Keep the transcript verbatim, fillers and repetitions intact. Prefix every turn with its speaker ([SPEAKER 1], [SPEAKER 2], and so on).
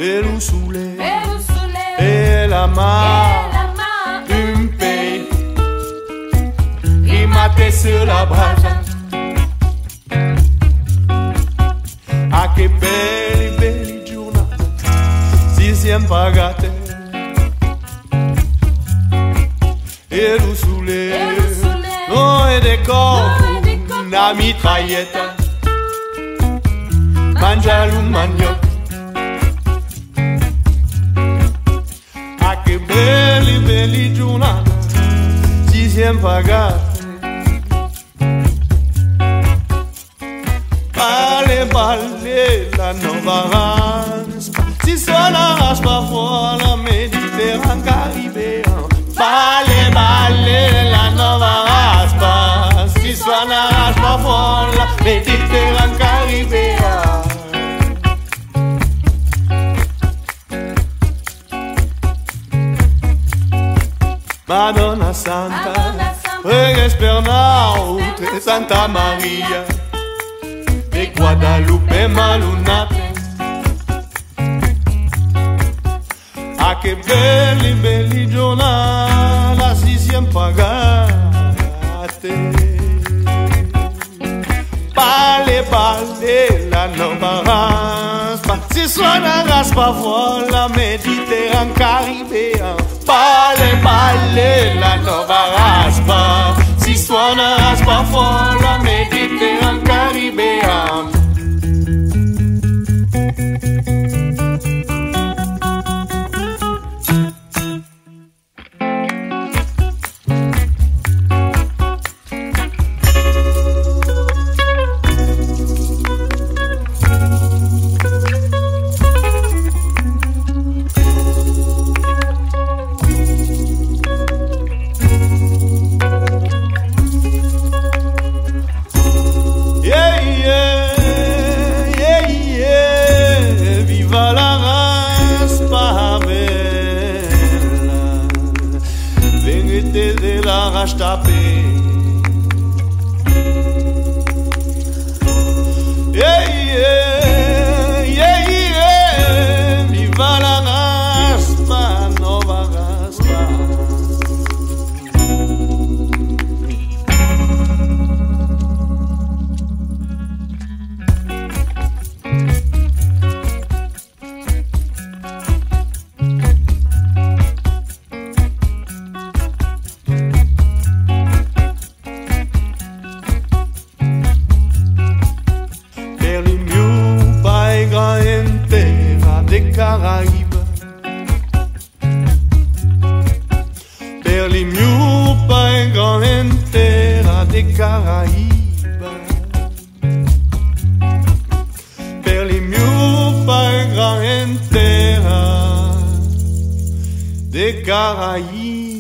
[SPEAKER 1] et le soleil, et la main, un pays, rimaté sur la brasa. Ah, que belle, belle journée, sixième pas gâté, et le soleil, non, et des corps, la mitraillette, manjalou manioc. Ah, que belle, belle journée, sixième pas gâté. Balé, balé, la nova raspa. Si ça la raspa pour la Méditerranée caribéenne. Balé, balé, la nova raspa. Si ça la raspa pour la Méditerranée caribéenne. Madonna Santa, Regues Pernau, Santa Maria. De Guadalupe Malunate. Ah, que belle, belle journée, la sixième pagate. Parlez, parlez, la nova raspa. Si soit la raspa, voilà Méditerranée caribéenne. Parlez, parlez, la nova raspa. Si soit la raspa, voilà Méditerranée caribéenne. De la rastapé, yeah, yeah, yeah, yeah, viva la raspa, nova raspa. Des Caraïbes, per li miu pai gran entera des Caraïbes, per li miu pai gran entera des Caraïbes.